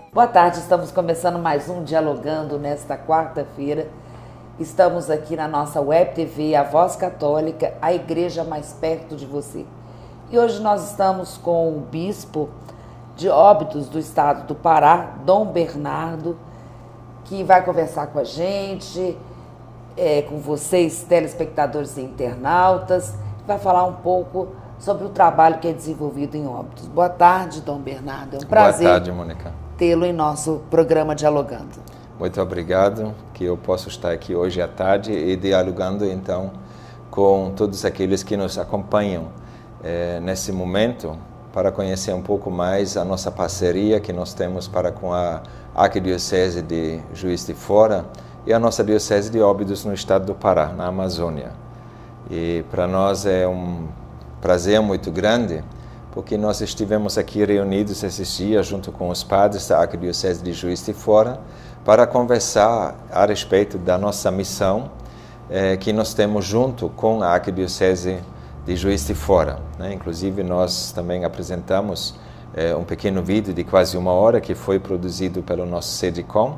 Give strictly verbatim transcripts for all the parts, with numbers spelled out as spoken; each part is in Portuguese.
Boa tarde, estamos começando mais um Dialogando nesta quarta-feira. Estamos aqui na nossa Web T V, a Voz Católica, a igreja mais perto de você. E hoje nós estamos com o bispo de Óbidos do estado do Pará, Dom Bernardo, que vai conversar com a gente, é, com vocês, telespectadores e internautas, vai falar um pouco sobre o trabalho que é desenvolvido em Óbidos. Boa tarde, Dom Bernardo. É um prazer. Boa tarde, Mônica. Tê-lo em nosso programa Dialogando. Muito obrigado que eu posso estar aqui hoje à tarde e dialogando então com todos aqueles que nos acompanham eh, nesse momento para conhecer um pouco mais a nossa parceria que nós temos para com a Arquidiocese de Juiz de Fora e a nossa Diocese de Óbidos no estado do Pará, na Amazônia. E para nós é um prazer muito grande porque nós estivemos aqui reunidos esses dias junto com os padres da Arquidiocese de Juiz de Fora para conversar a respeito da nossa missão eh, que nós temos junto com a Arquidiocese de Juiz de Fora. Né? Inclusive nós também apresentamos eh, um pequeno vídeo de quase uma hora que foi produzido pelo nosso SEDICOM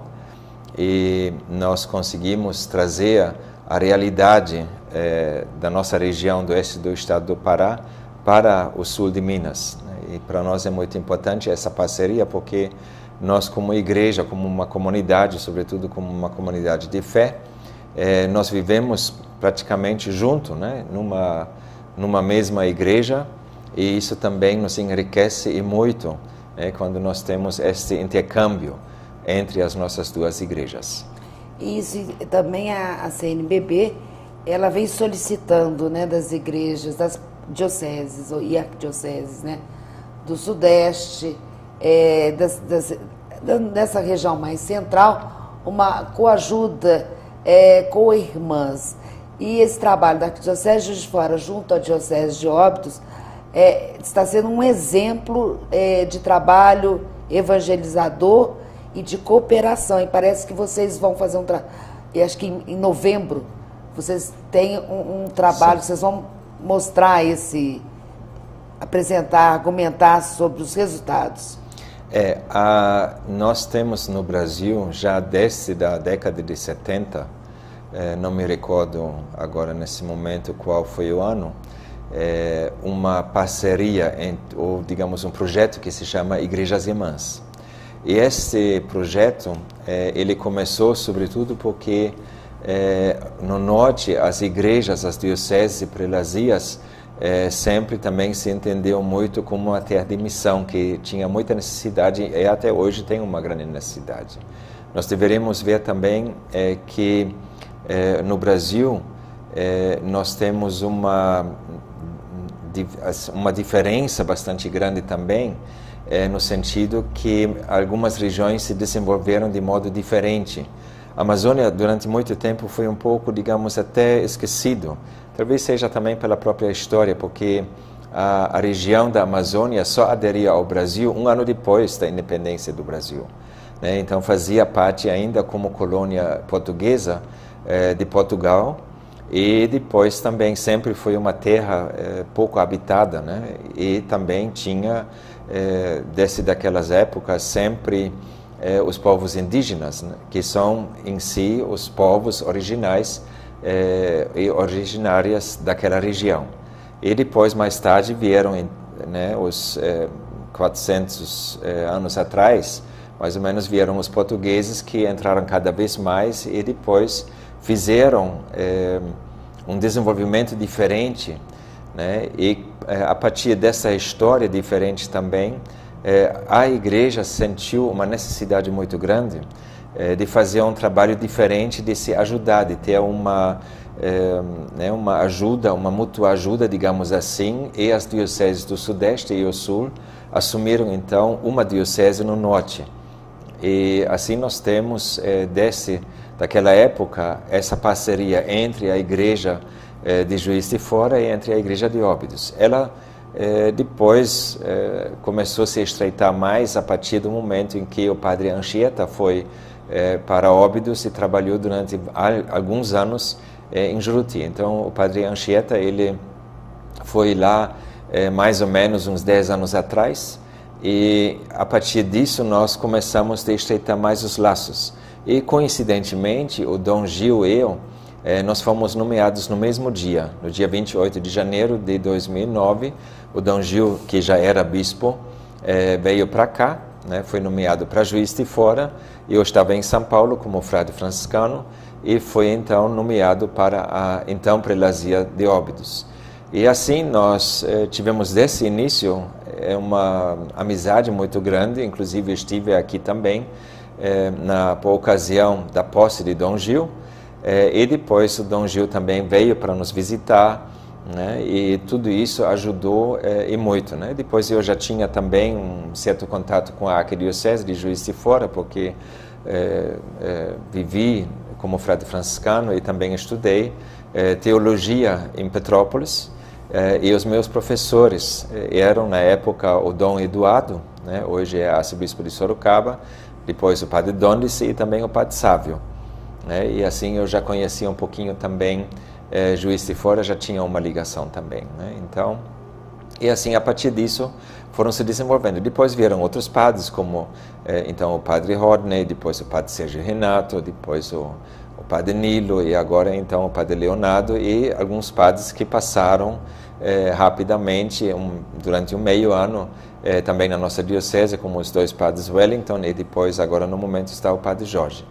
e nós conseguimos trazer a realidade eh, da nossa região do oeste do estado do Pará para o sul de Minas. E para nós é muito importante essa parceria, porque nós como igreja, como uma comunidade, sobretudo como uma comunidade de fé, eh, nós vivemos praticamente junto, né, numa, numa mesma igreja, e isso também nos enriquece e muito né, quando nós temos este intercâmbio entre as nossas duas igrejas. Isso, e também a, a C N B B, ela vem solicitando né, das igrejas, das dioceses e arquidioceses, né, do Sudeste, é, das, das, dessa região mais central, uma coajuda é, com irmãs. E esse trabalho da Arquidiocese de Juiz de Fora junto à Diocese de Óbidos é, está sendo um exemplo é, de trabalho evangelizador e de cooperação. E parece que vocês vão fazer um trabalho, acho que em, em novembro, vocês têm um, um trabalho, Sim. vocês vão mostrar esse, apresentar, argumentar sobre os resultados. É, a, nós temos no Brasil, já desde a década de setenta, é, não me recordo agora nesse momento qual foi o ano, é, uma parceria, entre, ou digamos um projeto que se chama Igrejas Irmãs. E esse projeto, é, ele começou sobretudo porque É, no norte, as igrejas, as dioceses e prelazias é, sempre também se entendeu muito como uma terra de missão, que tinha muita necessidade e até hoje tem uma grande necessidade. Nós deveríamos ver também é, que é, no Brasil é, nós temos uma, uma diferença bastante grande também, é, no sentido que algumas regiões se desenvolveram de modo diferente. A Amazônia, durante muito tempo, foi um pouco, digamos, até esquecido. Talvez seja também pela própria história, porque a, a região da Amazônia só aderia ao Brasil um ano depois da independência do Brasil. Né? Então, fazia parte ainda como colônia portuguesa eh, de Portugal e depois também sempre foi uma terra eh, pouco habitada, né? E também tinha, eh, desde daquelas épocas, sempre Eh, os povos indígenas, né, que são em si os povos originais eh, e originárias daquela região. E depois, mais tarde, vieram né, os eh, quatrocentos eh, anos atrás, mais ou menos, vieram os portugueses que entraram cada vez mais e depois fizeram eh, um desenvolvimento diferente, né, e eh, a partir dessa história diferente também, É, a igreja sentiu uma necessidade muito grande é, de fazer um trabalho diferente, de se ajudar, de ter uma, é, né, uma ajuda, uma mútua ajuda, digamos assim, e as dioceses do Sudeste e o Sul assumiram então uma diocese no Norte. E assim nós temos, é, desde daquela época, essa parceria entre a igreja é, de Juiz de Fora e entre a igreja de Óbidos. Ela É, depois é, começou a se estreitar mais a partir do momento em que o padre Anchieta foi é, para Óbidos e trabalhou durante alguns anos é, em Juruti. Então o padre Anchieta ele foi lá é, mais ou menos uns dez anos atrás E a partir disso nós começamos a estreitar mais os laços. E coincidentemente o Dom Gil e eu, eh, nós fomos nomeados no mesmo dia, no dia vinte e oito de janeiro de dois mil e nove. O Dom Gil, que já era bispo, eh, veio para cá, né, foi nomeado para Juiz de Fora. Eu estava em São Paulo como frade franciscano e foi então nomeado para a então prelazia de Óbidos. E assim nós eh, tivemos desse início eh, uma amizade muito grande, inclusive estive aqui também eh, na por ocasião da posse de Dom Gil, eh, e depois o Dom Gil também veio para nos visitar, né, e tudo isso ajudou eh, e muito, né? Depois eu já tinha também um certo contato com a Arquidiocese de Juiz de Fora, porque eh, eh, vivi como frade franciscano e também estudei eh, teologia em Petrópolis. Eh, e os meus professores eh, eram, na época, o Dom Eduardo, né, hoje é arcebispo de Sorocaba, depois o padre Dondice e também o padre Sávio. Né, e assim eu já conhecia um pouquinho também eh, Juiz de Fora, já tinha uma ligação também. Né, então, e assim, a partir disso, foram se desenvolvendo. Depois vieram outros padres, como eh, então o padre Rodney, depois o padre Sérgio Renato, depois o, o padre Nilo e agora então o padre Leonardo e alguns padres que passaram eh, rapidamente, um, durante um meio ano, eh, também na nossa diocese, como os dois padres Wellington e depois agora no momento está o padre Jorge.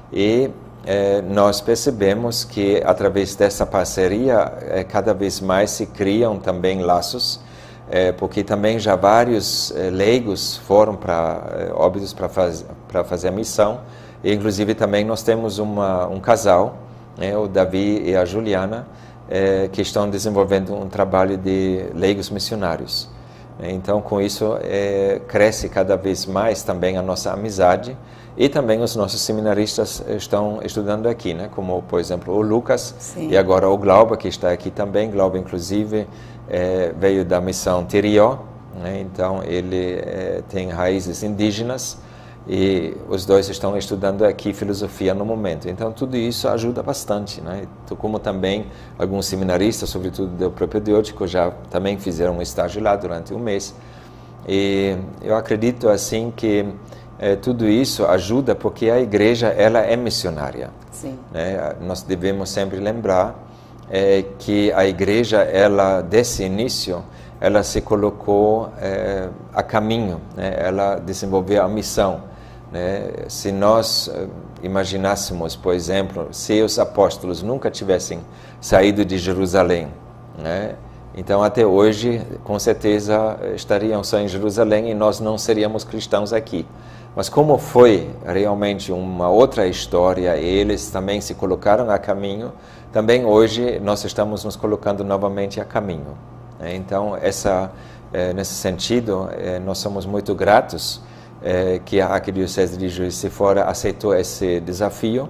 E eh, nós percebemos que através dessa parceria eh, cada vez mais se criam também laços, É, porque também já vários é, leigos foram para é, Óbidos para faz, para fazer a missão, e inclusive também nós temos uma, um casal, né, o Davi e a Juliana, é, que estão desenvolvendo um trabalho de leigos missionários. Então, com isso, é, cresce cada vez mais também a nossa amizade, e também os nossos seminaristas estão estudando aqui, né, como, por exemplo, o Lucas, Sim. e agora o Glauber, que está aqui também. Glauber, inclusive, É, veio da missão Terió, né? Então ele é, tem raízes indígenas e os dois estão estudando aqui filosofia no momento. Então tudo isso ajuda bastante, né? Como também alguns seminaristas, sobretudo do próprio Diótico, já também fizeram um estágio lá durante um mês. E eu acredito assim que é, tudo isso ajuda porque a igreja ela é missionária. Sim. Né? Nós devemos sempre lembrar É que a igreja, ela desse início, ela se colocou é, a caminho, né? Ela desenvolveu a missão. Né? Se nós é, imaginássemos, por exemplo, se os apóstolos nunca tivessem saído de Jerusalém, né? Então até hoje, com certeza, estariam só em Jerusalém e nós não seríamos cristãos aqui. Mas como foi realmente uma outra história, e eles também se colocaram a caminho, também hoje nós estamos nos colocando novamente a caminho. Então, essa, nesse sentido, nós somos muito gratos que a Arquidiocese de Juiz de Fora aceitou esse desafio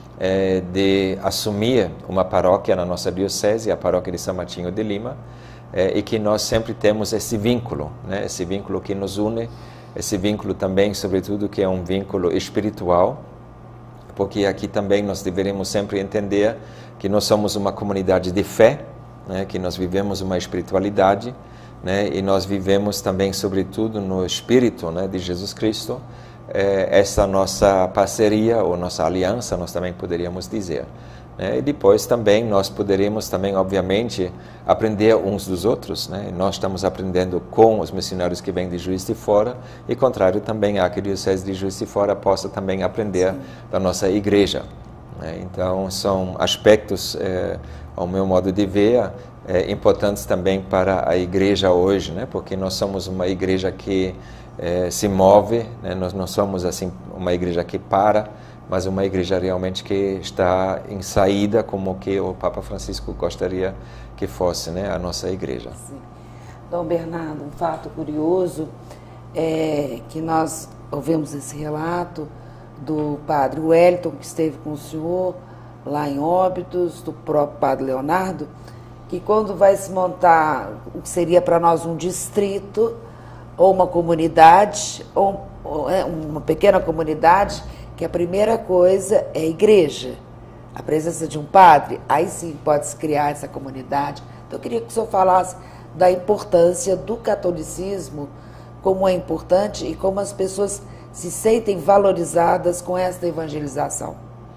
de assumir uma paróquia na nossa diocese, a paróquia de São Martinho de Lima, e que nós sempre temos esse vínculo, né? Esse vínculo que nos une, esse vínculo também, sobretudo, que é um vínculo espiritual, porque aqui também nós deveríamos sempre entender que nós somos uma comunidade de fé, né, que nós vivemos uma espiritualidade, né, e nós vivemos também, sobretudo, no Espírito, né, de Jesus Cristo, é, essa nossa parceria, ou nossa aliança, nós também poderíamos dizer. Né, e depois também nós poderíamos também, obviamente, aprender uns dos outros. Né, nós estamos aprendendo com os missionários que vêm de Juiz de Fora, e contrário também a Arquidiocese de Juiz de Fora possa também aprender Sim. da nossa igreja. Né, então são aspectos, é, ao meu modo de ver, é, importantes também para a igreja hoje, né, porque nós somos uma igreja que é, se move, né, nós não somos assim uma igreja que para, mas uma igreja realmente que está em saída, como que o Papa Francisco gostaria que fosse, né, a nossa igreja. Sim. Dom Bernardo, um fato curioso é que nós ouvimos esse relato do padre Wellington, que esteve com o senhor lá em Óbidos, do próprio padre Leonardo, que quando vai se montar o que seria para nós um distrito, ou uma comunidade, ou, ou é, uma pequena comunidade, que a primeira coisa é a igreja, a presença de um padre, aí sim pode-se criar essa comunidade. Então eu queria que o senhor falasse da importância do catolicismo como é importante e como as pessoas se sentem valorizadas com esta evangelização?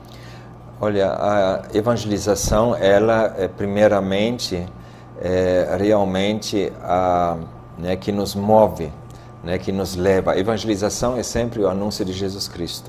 Olha, a evangelização, ela é primeiramente, é, realmente, a, né, que nos move, né, que nos leva. A evangelização é sempre o anúncio de Jesus Cristo.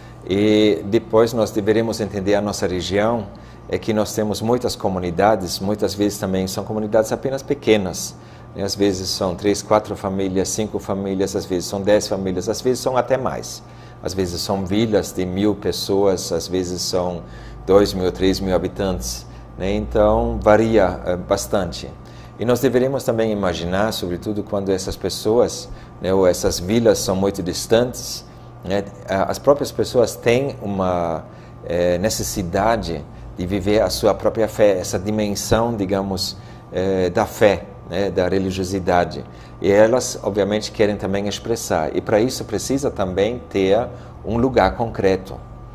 E depois nós deveremos entender a nossa região, é que nós temos muitas comunidades, muitas vezes também são comunidades apenas pequenas. Né? Às vezes são três, quatro famílias, cinco famílias, às vezes são dez famílias, às vezes são até mais. Às vezes são vilas de mil pessoas, às vezes são dois mil, três mil habitantes. Né? Então, varia uh, bastante. E nós deveríamos também imaginar, sobretudo quando essas pessoas, né, ou essas vilas são muito distantes, né, as próprias pessoas têm uma eh, necessidade de viver a sua própria fé, essa dimensão, digamos, eh, da fé, né, da religiosidade. E elas, obviamente, querem também expressar. E para isso precisa também ter um lugar concreto.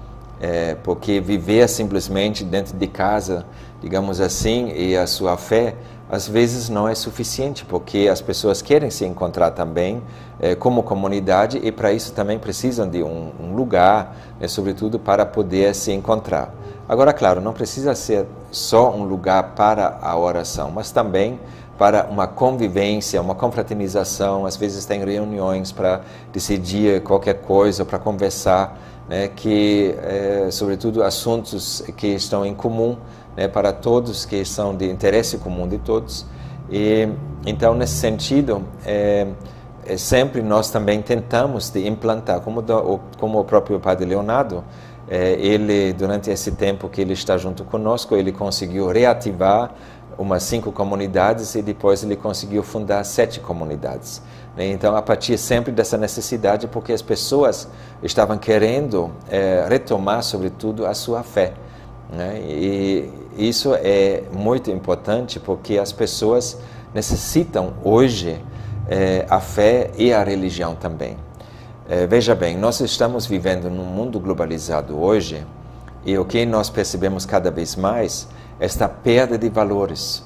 É, porque viver simplesmente dentro de casa, digamos assim, e a sua fé, às vezes não é suficiente, porque as pessoas querem se encontrar também é, como comunidade e para isso também precisam de um, um lugar, né, sobretudo para poder se encontrar. Agora, claro, não precisa ser só um lugar para a oração, mas também para uma convivência, uma confraternização. Às vezes tem reuniões para decidir qualquer coisa, para conversar, né, que, é, sobretudo, assuntos que estão em comum, né, para todos, que são de interesse comum de todos. E, então, nesse sentido, é, é, sempre nós também tentamos de implantar, como, do, como o próprio Padre Leonardo, é, ele, durante esse tempo que ele está junto conosco, ele conseguiu reativar umas cinco comunidades e depois ele conseguiu fundar sete comunidades. Então, a partir sempre dessa necessidade, porque as pessoas estavam querendo é, retomar, sobretudo, a sua fé. Né? E isso é muito importante, porque as pessoas necessitam hoje é, a fé e a religião também. É, veja bem, nós estamos vivendo num mundo globalizado hoje, e o que nós percebemos cada vez mais é esta perda de valores.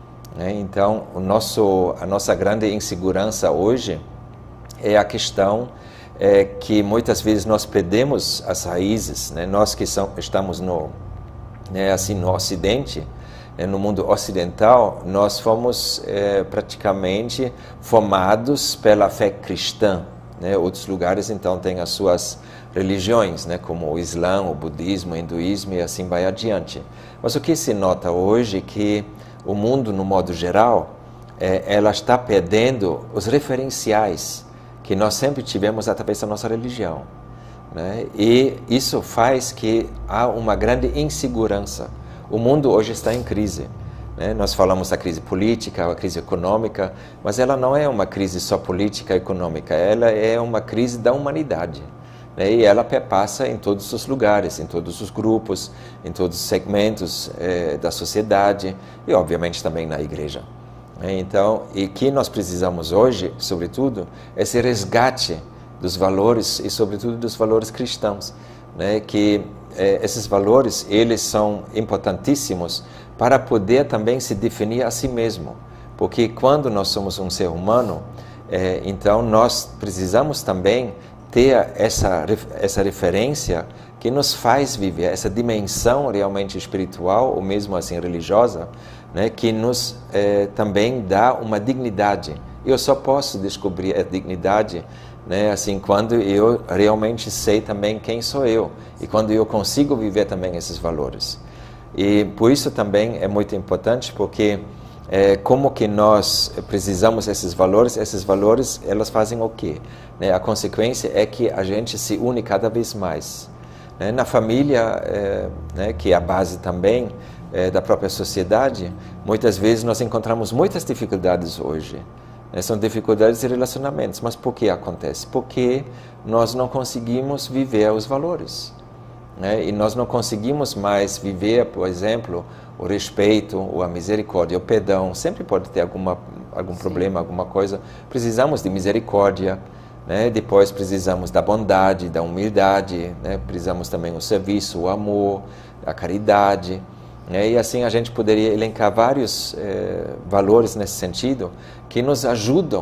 Então, o nosso, a nossa grande insegurança hoje é a questão é, que muitas vezes nós perdemos as raízes, né? Nós que são, estamos no, né, assim, no Ocidente, né, no mundo ocidental, nós fomos é, praticamente formados pela fé cristã. Né? Outros lugares, então, têm as suas religiões, né, como o Islã, o budismo, o hinduísmo e assim vai adiante. Mas o que se nota hoje é que o mundo, no modo geral, é, ela está perdendo os referenciais que nós sempre tivemos através da nossa religião. Né? E isso faz que há uma grande insegurança. O mundo hoje está em crise. Né? Nós falamos da crise política, a crise econômica, mas ela não é uma crise só política e econômica, ela é uma crise da humanidade. E ela perpassa em todos os lugares, em todos os grupos, em todos os segmentos eh, da sociedade e, obviamente, também na igreja. Então, e que nós precisamos hoje, sobretudo, é esse resgate dos valores e, sobretudo, dos valores cristãos. Né? Que eh, esses valores, eles são importantíssimos para poder também se definir a si mesmo. Porque quando nós somos um ser humano, eh, então nós precisamos também ter essa, essa referência que nos faz viver, essa dimensão realmente espiritual, ou mesmo assim religiosa, né, que nos eh, também dá uma dignidade. Eu só posso descobrir a dignidade, né, assim, quando eu realmente sei também quem sou eu, e quando eu consigo viver também esses valores. E por isso também é muito importante, porque É, como que nós precisamos desses valores, esses valores, elas fazem o quê? Né? A consequência é que a gente se une cada vez mais. Né? Na família, é, né, que é a base também é, da própria sociedade, muitas vezes nós encontramos muitas dificuldades hoje. Né? São dificuldades de relacionamentos, mas por que acontece? Porque nós não conseguimos viver os valores. Né? E nós não conseguimos mais viver, por exemplo, o respeito, ou a misericórdia, o perdão. Sempre pode ter alguma, algum Sim. problema, alguma coisa. Precisamos de misericórdia, né? Depois precisamos da bondade, da humildade, né? Precisamos também do serviço, o amor, a caridade. Né? E assim a gente poderia elencar vários eh, valores nesse sentido que nos ajudam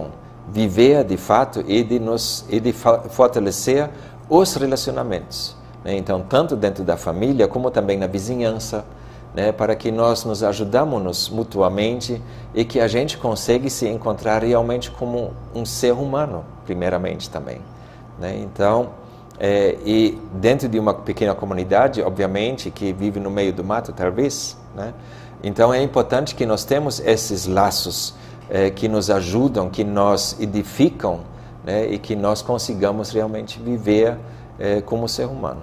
viver de fato e de, nos, e de fortalecer os relacionamentos, né? Então, tanto dentro da família como também na vizinhança, né? Para que nós nos ajudamos mutuamente e que a gente consiga se encontrar realmente como um ser humano, primeiramente também, né? Então, é, e dentro de uma pequena comunidade, obviamente, que vive no meio do mato, talvez, né? Então, é importante que nós temos esses laços é, que nos ajudam, que nos edificam, né? E que nós consigamos realmente viver é, como ser humano.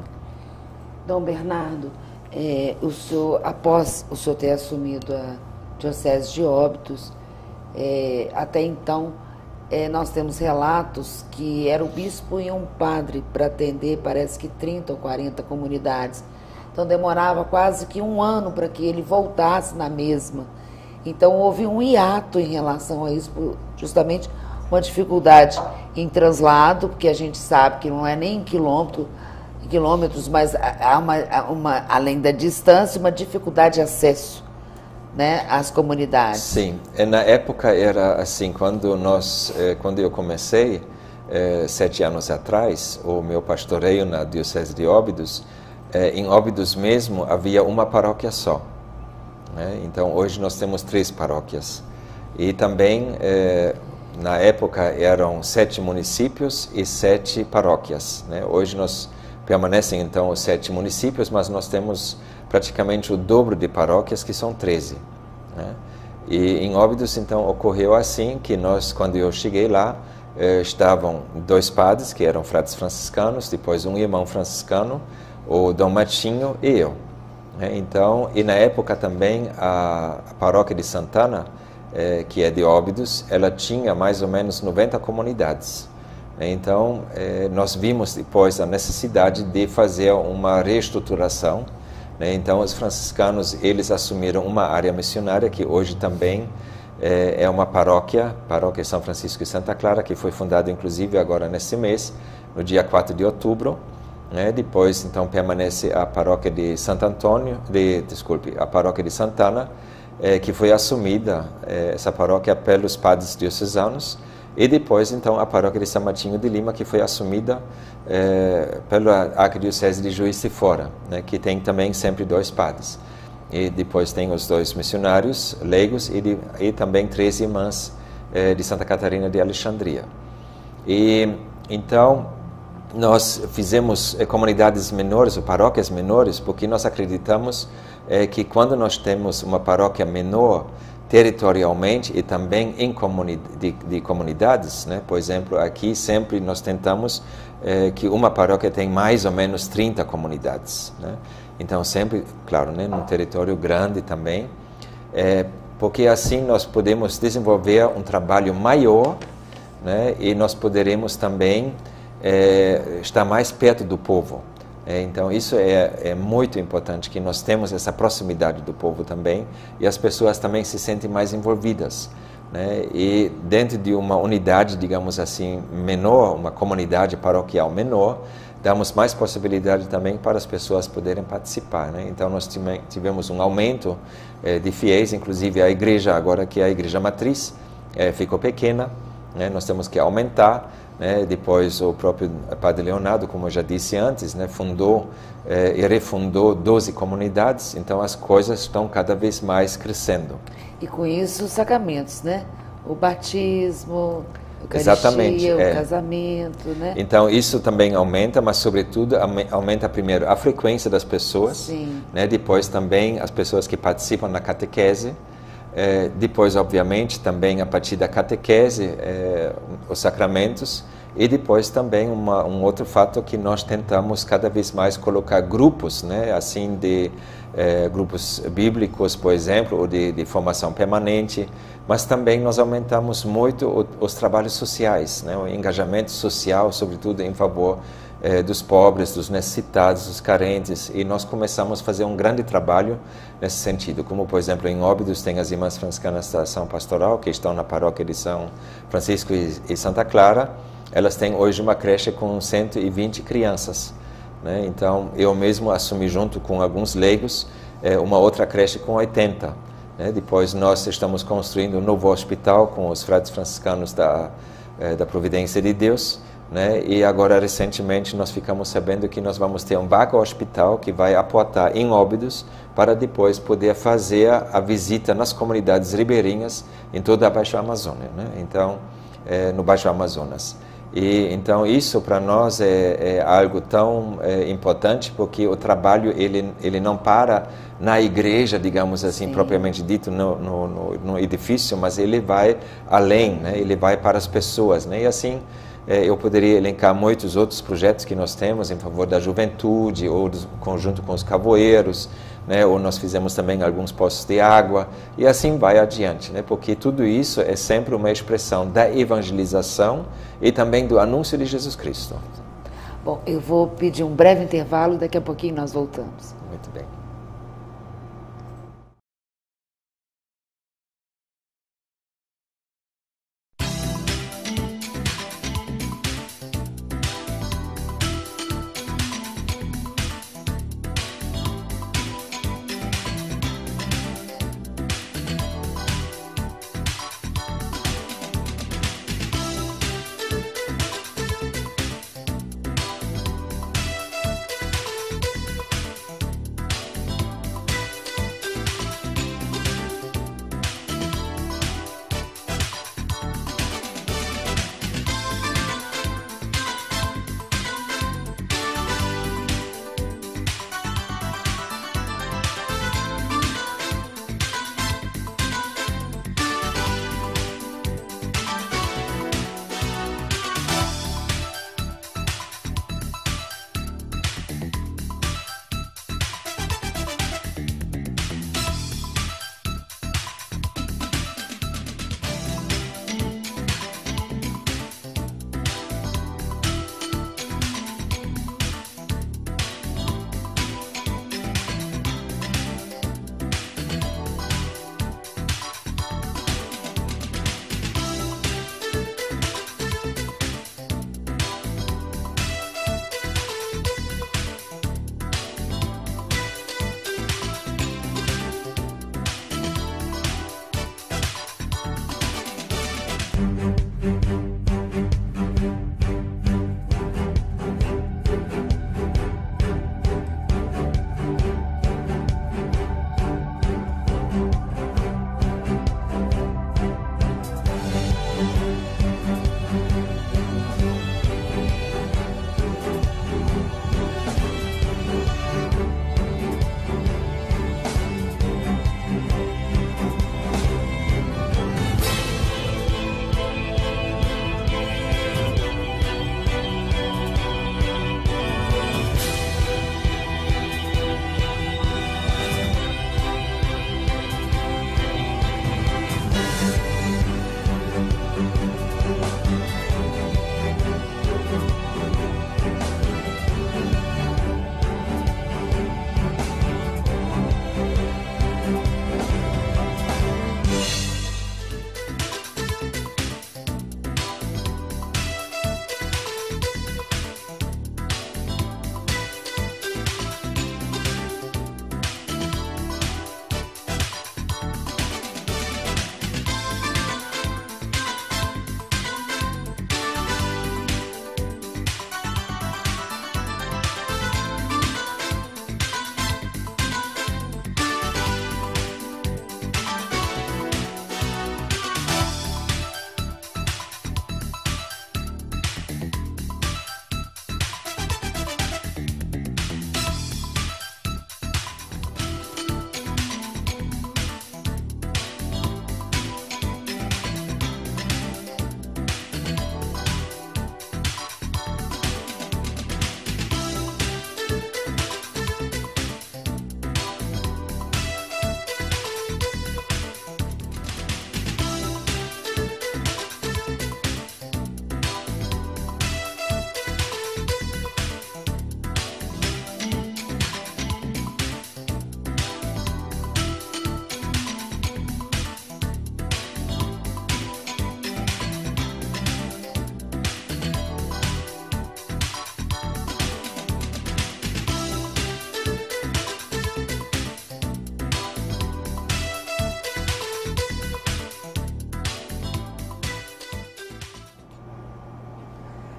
Dom Bernardo, é, o senhor, após o senhor ter assumido a Diocese de Óbidos, é, até então, é, nós temos relatos que era o bispo e um padre para atender, parece que trinta ou quarenta comunidades. Então demorava quase que um ano para que ele voltasse na mesma. Então houve um hiato em relação a isso, justamente uma dificuldade em translado, porque a gente sabe que não é nem em quilômetro, quilômetros, mas há uma, uma, além da distância, uma dificuldade de acesso, né, às comunidades. Sim, na época era assim, quando, nós, quando eu comecei, sete anos atrás, o meu pastoreio na Diocese de Óbidos, em Óbidos mesmo havia uma paróquia só, né? Então hoje nós temos três paróquias. E também, na época, eram sete municípios e sete paróquias, né? Hoje nós permanecem, então, os sete municípios, mas nós temos praticamente o dobro de paróquias, que são treze, né? E em Óbidos, então, ocorreu assim, que nós, quando eu cheguei lá, eh, estavam dois padres, que eram frades franciscanos, depois um irmão franciscano, o Dom Matinho e eu, né? Então, e na época também, a, a paróquia de Santana, eh, que é de Óbidos, ela tinha mais ou menos noventa comunidades. Então, eh, nós vimos depois a necessidade de fazer uma reestruturação, né? Então, os franciscanos, eles assumiram uma área missionária, que hoje também eh, é uma paróquia, paróquia São Francisco e Santa Clara, que foi fundada, inclusive, agora nesse mês, no dia quatro de outubro, né? Depois, então, permanece a paróquia de Santo Antônio, de, desculpe, a paróquia de Santana, eh, que foi assumida, eh, essa paróquia, pelos padres diocesanos. E depois, então, a paróquia de São Martinho de Lima, que foi assumida eh, pela Arquidiocese de Juiz de Fora, né, que tem também sempre dois padres. E depois tem os dois missionários leigos e, de, e também três irmãs eh, de Santa Catarina de Alexandria. E, então, nós fizemos eh, comunidades menores, ou paróquias menores, porque nós acreditamos eh, que quando nós temos uma paróquia menor, territorialmente e também em comuni de, de comunidades, né? Por exemplo, aqui sempre nós tentamos eh, que uma paróquia tem mais ou menos trinta comunidades, né? Então sempre, claro, né, num território grande também, eh, porque assim nós podemos desenvolver um trabalho maior, né? E nós poderemos também eh, estar mais perto do povo. É, então isso é, é muito importante, que nós temos essa proximidade do povo também, e as pessoas também se sentem mais envolvidas, né? E dentro de uma unidade, digamos assim, menor, uma comunidade paroquial menor, damos mais possibilidade também para as pessoas poderem participar, né? Então nós tivemos um aumento eh, de fiéis, inclusive a igreja, agora que a igreja matriz eh, ficou pequena, né? Nós temos que aumentar. Né? Depois o próprio Padre Leonardo, como eu já disse antes, né, fundou eh, e refundou doze comunidades, então as coisas estão cada vez mais crescendo. E com isso os sacramentos, né? O batismo, a Exatamente, o é. casamento, né? Então isso também aumenta, mas sobretudo aumenta primeiro a frequência das pessoas, Sim. Né? Depois também as pessoas que participam na catequese, É, depois, obviamente, também a partir da catequese, é, os sacramentos, e depois também uma, um outro fato que nós tentamos cada vez mais colocar grupos, né, assim de é, grupos bíblicos, por exemplo, ou de, de formação permanente, mas também nós aumentamos muito o, os trabalhos sociais, né, o engajamento social, sobretudo em favor É, dos pobres, dos necessitados, dos carentes, e nós começamos a fazer um grande trabalho nesse sentido, como por exemplo em Óbidos tem as Irmãs Franciscanas da Ação Pastoral, que estão na paróquia de São Francisco e, e Santa Clara. Elas têm hoje uma creche com cento e vinte crianças, né? Então eu mesmo assumi junto com alguns leigos é, uma outra creche com oitenta, né? Depois nós estamos construindo um novo hospital com os frades franciscanos da é, da providência de Deus, né? E agora, recentemente, nós ficamos sabendo que nós vamos ter um vaga hospital que vai aportar em Óbidos para depois poder fazer a visita nas comunidades ribeirinhas em toda a Baixa Amazônia, né? Então, é, no Baixo Amazonas. E então isso para nós é, é algo tão é, importante, porque o trabalho ele ele não para na igreja, digamos assim, Sim. propriamente dito, no, no, no, no edifício, mas ele vai além, né? Ele vai para as pessoas, né? E assim é, eu poderia elencar muitos outros projetos que nós temos em favor da juventude, ou do conjunto com os cavoeiros, né? Ou nós fizemos também alguns postos de água, e assim vai adiante, né? Porque tudo isso é sempre uma expressão da evangelização e também do anúncio de Jesus Cristo. Bom, eu vou pedir um breve intervalo, daqui a pouquinho nós voltamos. Muito bem.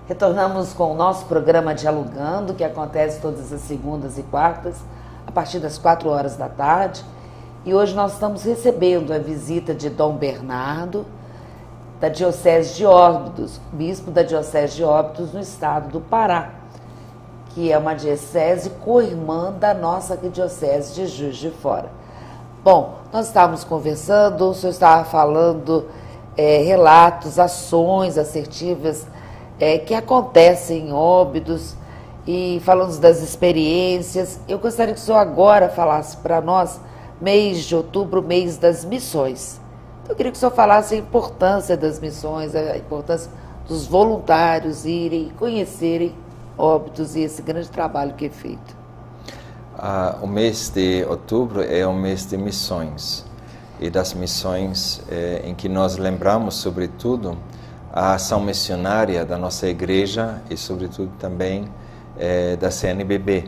Retornamos com o nosso programa Dialogando, que acontece todas as segundas e quartas, a partir das quatro horas da tarde. E hoje nós estamos recebendo a visita de Dom Bernardo, da Diocese de Óbidos, bispo da Diocese de Óbidos, no estado do Pará, que é uma diocese co-irmã da nossa Diocese de Juiz de Fora. Bom, nós estávamos conversando, o senhor estava falando é, relatos, ações assertivas é, que acontecem em Óbidos e falando das experiências. Eu gostaria que o senhor agora falasse para nós, mês de outubro, mês das missões. Eu queria que o senhor falasse a importância das missões, a importância dos voluntários irem conhecerem Óbidos e esse grande trabalho que é feito. Ah, o mês de outubro é o mês de missões, e das missões eh, em que nós lembramos, sobretudo, a ação missionária da nossa igreja e, sobretudo, também eh, da C N B B.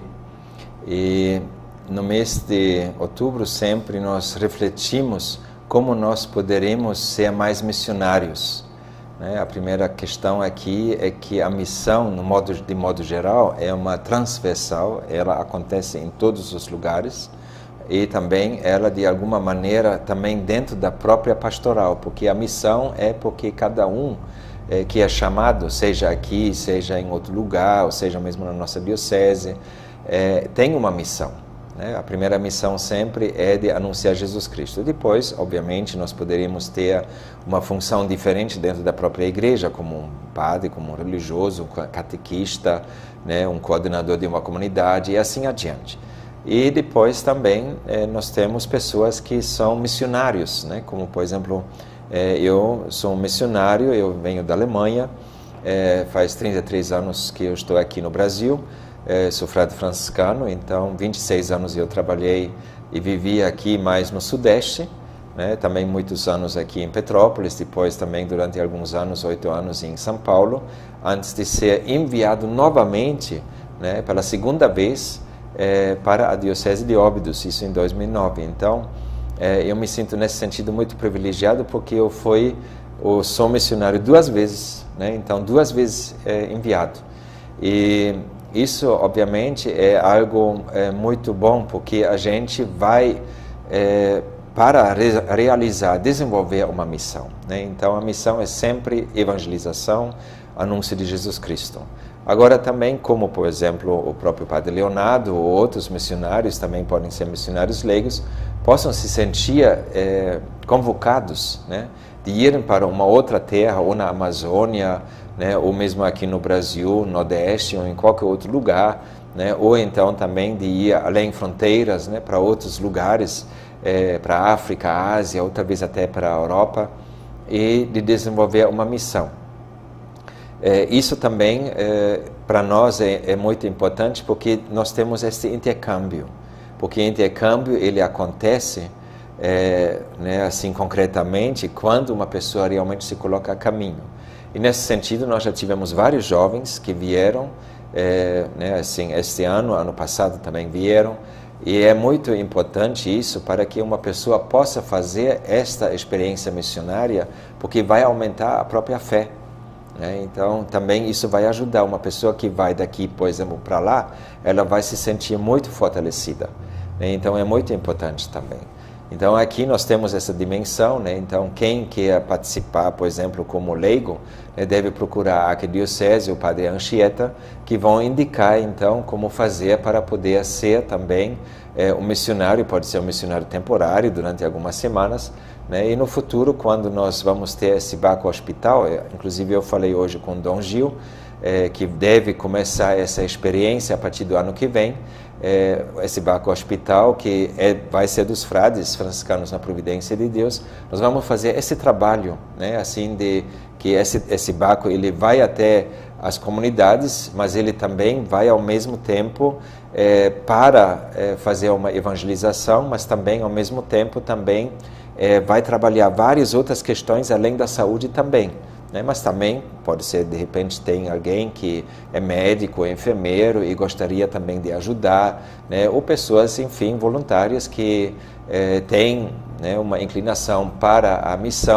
E no mês de outubro sempre nós refletimos como nós poderemos ser mais missionários. Né? A primeira questão aqui é que a missão, no modo, de modo geral, é uma transversal, ela acontece em todos os lugares e também ela, de alguma maneira, também dentro da própria pastoral, porque a missão é porque cada um é, que é chamado, seja aqui, seja em outro lugar, ou seja mesmo na nossa diocese, é, tem uma missão. A primeira missão sempre é de anunciar Jesus Cristo. Depois, obviamente, nós poderíamos ter uma função diferente dentro da própria igreja, como um padre, como um religioso, um catequista, né, um coordenador de uma comunidade e assim adiante. E depois também eh, nós temos pessoas que são missionários, né, como por exemplo, eh, eu sou um missionário, eu venho da Alemanha, eh, faz trinta e três anos que eu estou aqui no Brasil. É, sou frade franciscano, então vinte e seis anos eu trabalhei e vivi aqui mais no Sudeste, né? Também muitos anos aqui em Petrópolis, depois também durante alguns anos, oito anos em São Paulo, antes de ser enviado novamente, né, pela segunda vez é, para a Diocese de Óbidos, isso em dois mil e nove. Então, é, eu me sinto nesse sentido muito privilegiado porque eu fui, eu sou missionário duas vezes, né? Então duas vezes é, enviado. E isso, obviamente, é algo é, muito bom, porque a gente vai é, para re realizar, desenvolver uma missão. Né? Então, a missão é sempre evangelização, anúncio de Jesus Cristo. Agora, também, como, por exemplo, o próprio Padre Leonardo ou outros missionários, também podem ser missionários leigos, possam se sentir é, convocados, né, de irem para uma outra terra, ou na Amazônia, né, ou mesmo aqui no Brasil, Nordeste, ou em qualquer outro lugar, né, ou então também de ir além fronteiras, né, para outros lugares, é, para a África, a Ásia, ou talvez até para a Europa, e de desenvolver uma missão. É, isso também, é, para nós, é, é muito importante, porque nós temos esse intercâmbio, porque o intercâmbio ele acontece, é, né, assim concretamente, quando uma pessoa realmente se coloca a caminho. E nesse sentido, nós já tivemos vários jovens que vieram, é, né, assim, este ano, ano passado também vieram, e é muito importante isso para que uma pessoa possa fazer esta experiência missionária, porque vai aumentar a própria fé. Né? Então, também isso vai ajudar uma pessoa que vai daqui, por exemplo, para lá, ela vai se sentir muito fortalecida. Né? Então, é muito importante também. Então, aqui nós temos essa dimensão, né? Então, quem quer participar, por exemplo, como leigo, né, deve procurar a arquidiocese, o padre Anchieta, que vão indicar, então, como fazer para poder ser também é, um missionário, pode ser um missionário temporário durante algumas semanas, né? E no futuro, quando nós vamos ter esse barco hospital, inclusive eu falei hoje com o Dom Gil, é, que deve começar essa experiência a partir do ano que vem, é, esse barco hospital, que é, vai ser dos frades franciscanos na providência de Deus. Nós vamos fazer esse trabalho, né, assim, de que esse, esse barco ele vai até as comunidades, mas ele também vai ao mesmo tempo é, para é, fazer uma evangelização, mas também ao mesmo tempo também é, vai trabalhar várias outras questões além da saúde também. Né? Mas também pode ser, de repente, tem alguém que é médico, é enfermeiro e gostaria também de ajudar, né? Ou pessoas, enfim, voluntárias que é, têm, né, uma inclinação para a missão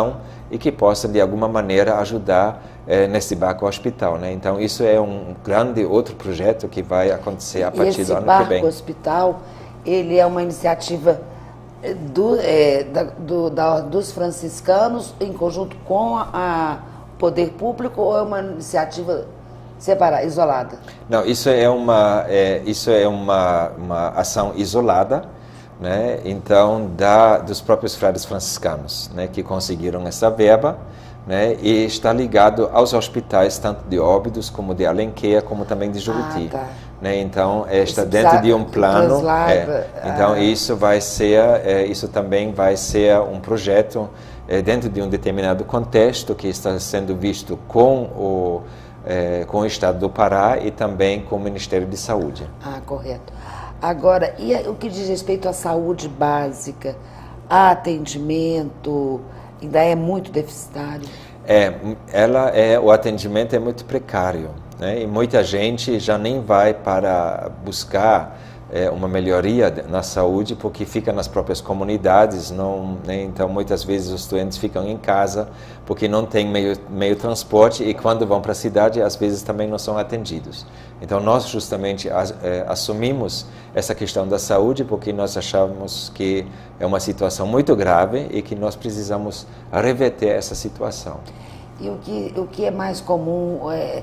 e que possam, de alguma maneira, ajudar eh, nesse barco hospital, né? Então, isso é um grande outro projeto que vai acontecer a partir do ano que vem. Esse barco hospital, ele é uma iniciativa do, é, da, do, da, dos franciscanos em conjunto com a poder público, ou é uma iniciativa separada, isolada? Não, isso é uma, é, isso é uma, uma ação isolada, né? Então, da, dos próprios frades franciscanos, né, que conseguiram essa verba, né, e está ligado aos hospitais, tanto de Óbidos, como de Alenquer, como também de Juruti. Ah, tá. Né? Então, é, está Esse dentro de um plano. É, então, ah. isso vai ser, é, isso também vai ser um projeto é, dentro de um determinado contexto que está sendo visto com o, é, com o Estado do Pará e também com o Ministério de Saúde. Ah, correto. Agora, e o que diz respeito à saúde básica, a atendimento, ainda é muito deficitário? É, ela é, o atendimento é muito precário, né? E muita gente já nem vai para buscar é, uma melhoria na saúde porque fica nas próprias comunidades, não, né? Então muitas vezes os doentes ficam em casa porque não tem meio, meio transporte e quando vão para a cidade às vezes também não são atendidos. Então nós justamente é, assumimos essa questão da saúde porque nós achamos que é uma situação muito grave e que nós precisamos reverter essa situação. E o que, o que é mais comum, é,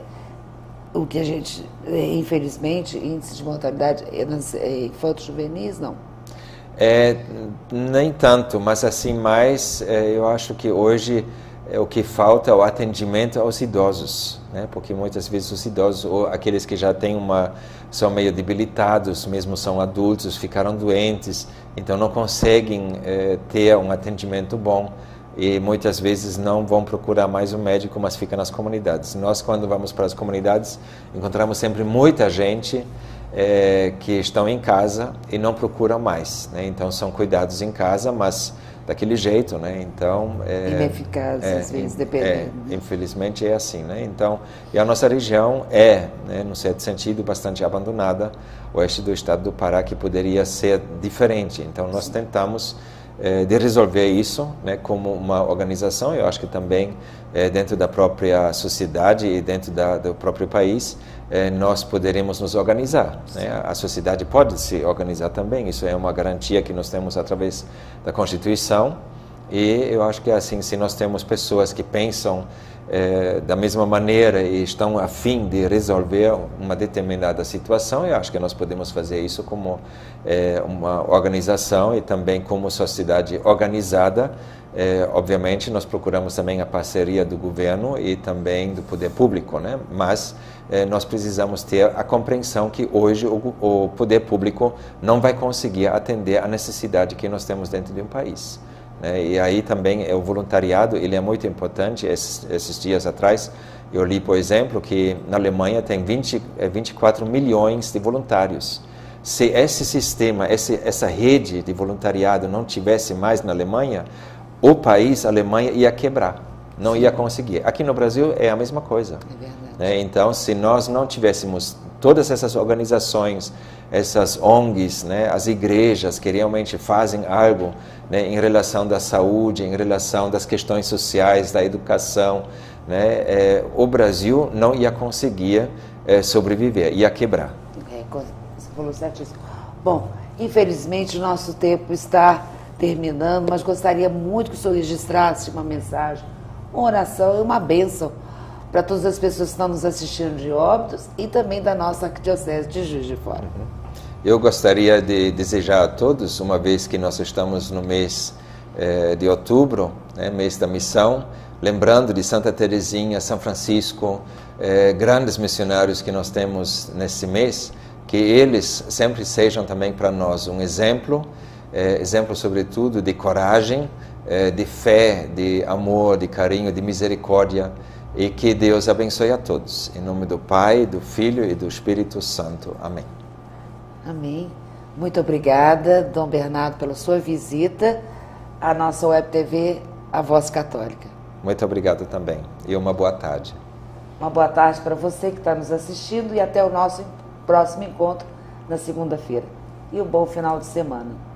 o que a gente, infelizmente, índice de mortalidade é nas é, infantos juvenis, não? É, nem tanto, mas assim mais, é, eu acho que hoje é, o que falta é o atendimento aos idosos, né? Porque muitas vezes os idosos, ou aqueles que já têm uma, são meio debilitados, mesmo são adultos, ficaram doentes, então não conseguem é, ter um atendimento bom. E muitas vezes não vão procurar mais um médico, mas ficam nas comunidades. Nós, quando vamos para as comunidades, encontramos sempre muita gente é, que estão em casa e não procuram mais, né? Então, são cuidados em casa, mas daquele jeito, né? Então, é, ineficaz, é, às vezes, dependendo. É, infelizmente é assim, né? Então, e a nossa região é, né, no certo sentido, bastante abandonada, o oeste do estado do Pará, que poderia ser diferente. Então, nós tentamos de resolver isso, né, como uma organização. Eu acho que também é, dentro da própria sociedade e dentro da, do próprio país é, nós poderemos nos organizar, né? A sociedade pode se organizar também, isso é uma garantia que nós temos através da Constituição e eu acho que assim, se nós temos pessoas que pensam É, da mesma maneira e estão a fim de resolver uma determinada situação, eu acho que nós podemos fazer isso como é, uma organização e também como sociedade organizada. É, obviamente nós procuramos também a parceria do governo e também do poder público, né? Mas é, nós precisamos ter a compreensão que hoje o, o poder público não vai conseguir atender a necessidade que nós temos dentro de um país. E aí também é o voluntariado, ele é muito importante. Esses, esses dias atrás eu li, por exemplo, que na Alemanha tem vinte, vinte e quatro milhões de voluntários. Se esse sistema, esse, essa rede de voluntariado não tivesse mais na Alemanha, o país, a Alemanha, ia quebrar, não ia conseguir. Aqui no Brasil é a mesma coisa. É verdade. Então, se nós não tivéssemos todas essas organizações, essas O N Gs, né, as igrejas que realmente fazem algo, né, em relação da saúde, em relação das questões sociais, da educação, né, é, o Brasil não ia conseguir é, sobreviver, ia quebrar. É, você falou certíssimo. Bom, infelizmente o nosso tempo está terminando, mas gostaria muito que o senhor registrasse uma mensagem, uma oração e uma bênção para todas as pessoas que estão nos assistindo de Óbidos e também da nossa arquidiocese de Juiz de Fora. Uhum. Eu gostaria de desejar a todos, uma vez que nós estamos no mês eh, de outubro, né, mês da missão, lembrando de Santa Teresinha, São Francisco, eh, grandes missionários que nós temos nesse mês, que eles sempre sejam também para nós um exemplo, eh, exemplo sobretudo de coragem, eh, de fé, de amor, de carinho, de misericórdia, e que Deus abençoe a todos. Em nome do Pai, do Filho e do Espírito Santo. Amém. Amém. Muito obrigada, Dom Bernardo, pela sua visita à nossa Web T V, A Voz Católica. Muito obrigado também. E uma boa tarde. Uma boa tarde para você que está nos assistindo e até o nosso próximo encontro na segunda-feira. E um bom final de semana.